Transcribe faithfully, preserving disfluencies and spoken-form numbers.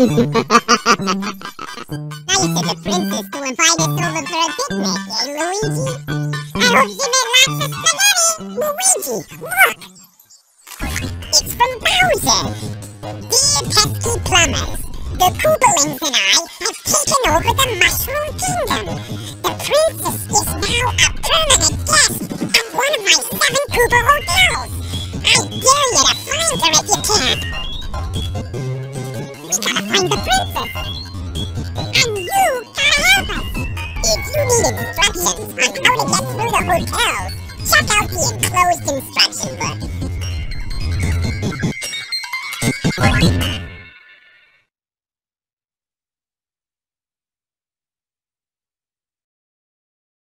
Nice of the princess to invite us over for a picnic, eh, Luigi? I hope you made lots of spaghetti! Luigi, look! It's from Bowser! Dear pesky plumbers, the Koopalings and I have taken over the Mushroom Kingdom. The princess is now a permanent guest at one of my seven Koopa hotels. I dare you to find her if you can. We gotta find the princess. And you gotta help us. If you need instructions on how to get through the hotels, check out the enclosed instruction book.